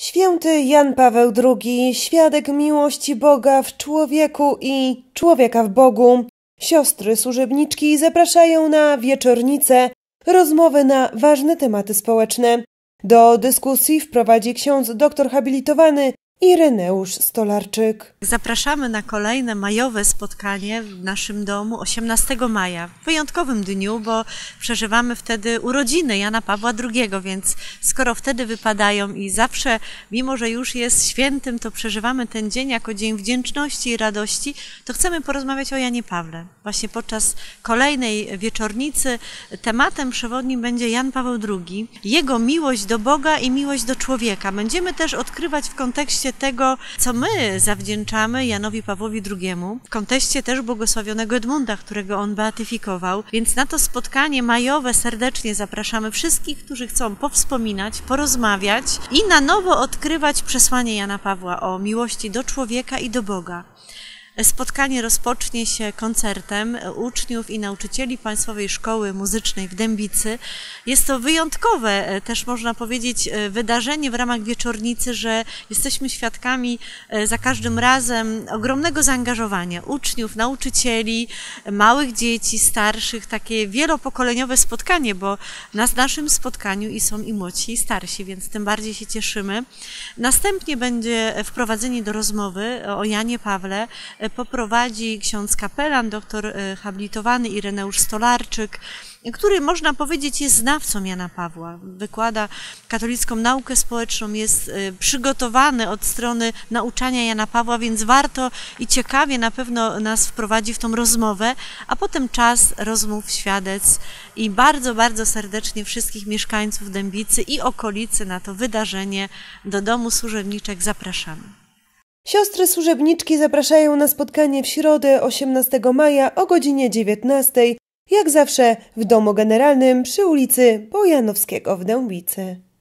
Święty Jan Paweł II, świadek miłości Boga w człowieku i człowieka w Bogu. Siostry służebniczki zapraszają na wieczornicę, rozmowy na ważne tematy społeczne. Do dyskusji wprowadzi ksiądz doktor habilitowany Ireneusz Stolarczyk. Zapraszamy na kolejne majowe spotkanie w naszym domu 18 maja. W wyjątkowym dniu, bo przeżywamy wtedy urodziny Jana Pawła II, więc skoro wtedy wypadają i zawsze, mimo że już jest świętym, to przeżywamy ten dzień jako dzień wdzięczności i radości, to chcemy porozmawiać o Janie Pawle. Właśnie podczas kolejnej wieczornicy tematem przewodnim będzie Jan Paweł II, jego miłość do Boga i miłość do człowieka. Będziemy też odkrywać w kontekście tego, co my zawdzięczamy Janowi Pawłowi II, w kontekście też błogosławionego Edmunda, którego on beatyfikował. Więc na to spotkanie majowe serdecznie zapraszamy wszystkich, którzy chcą powspominać, porozmawiać i na nowo odkrywać przesłanie Jana Pawła o miłości do człowieka i do Boga. Spotkanie rozpocznie się koncertem uczniów i nauczycieli Państwowej Szkoły Muzycznej w Dębicy. Jest to wyjątkowe, też można powiedzieć, wydarzenie w ramach wieczornicy, że jesteśmy świadkami za każdym razem ogromnego zaangażowania uczniów, nauczycieli, małych dzieci, starszych, takie wielopokoleniowe spotkanie, bo na naszym spotkaniu i są i młodsi, i starsi, więc tym bardziej się cieszymy. Następnie będzie wprowadzenie do rozmowy o Janie Pawle. Poprowadzi ksiądz kapelan, doktor habilitowany Ireneusz Stolarczyk, który, można powiedzieć, jest znawcą Jana Pawła. Wykłada katolicką naukę społeczną, jest przygotowany od strony nauczania Jana Pawła, więc warto i ciekawie na pewno nas wprowadzi w tą rozmowę, a potem czas rozmów, świadectw i bardzo, bardzo serdecznie wszystkich mieszkańców Dębicy i okolicy na to wydarzenie do Domu Służebniczek zapraszamy. Siostry służebniczki zapraszają na spotkanie w środę 18 maja o godzinie 19, jak zawsze w Domu Generalnym przy ulicy Bojanowskiego w Dębicy.